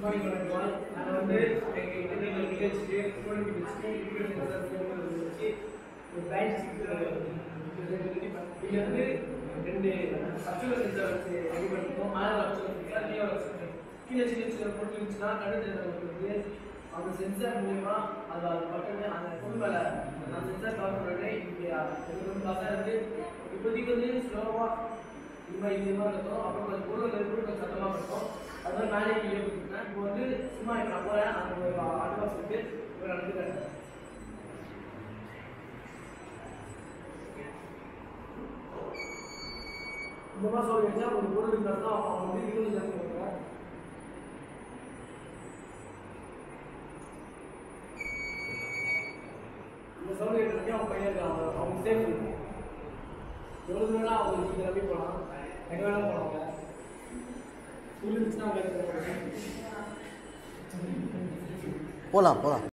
Morning வணக்கம். நான் வந்து எங்கள் நிகழ்ச்சிக்கு ஸ்டூடெண்ட் வச்சு இன்ஃப்ளூயன்சர் வச்சு ஒரு பேட்ச் இங்கே வந்து 2 அச்சுவல் சென்சார் வச்சு ரெடி பண்ணிருக்கோம். மேலே அச்சுவல் கீழே சின்ன பொருள் இருந்துச்சுன்னா கடுத்து அந்த சென்சார் மூலமா அது பட்டனு அந்த பொருள் மேலே அந்த சென்சார் கவர் பண்ணுறது இங்கே வந்து பசங்க வந்து இப்போதைக்கு வந்து ஸ்லோவாக இது மாதிரி இருக்கும். அப்புறம் கொஞ்சம் பொருள் கொஞ்சம் சத்தமாக இருக்கும். அதுதான் மேலே கீழே கொடுத்துருக்கேன். இப்போ வந்து சும்மா இப்போ நான் போகிறேன் அந்த ஒரு அட்வான்ஸ் வந்து இப்போ நடந்துக்கிறேன். இந்த மாதிரி சொல்லி வச்சா ஒரு பொருள் இருந்தால் தான் அவங்க வந்து 20 ஜாஸ்தி பண்ணுறாங்க. இந்த சவுண்ட் எடுத்துட்டு அவங்க பையன் இருக்காங்க, அவங்க சேஃப் இருக்கும். எவ்வளோ தூரம் அவங்க நீங்கள் நம்பி போகலாம், எங்கே வேணாலும் போனாங்க. ஸ்கூல் இருந்துச்சுன்னா அவங்க போகலாம்.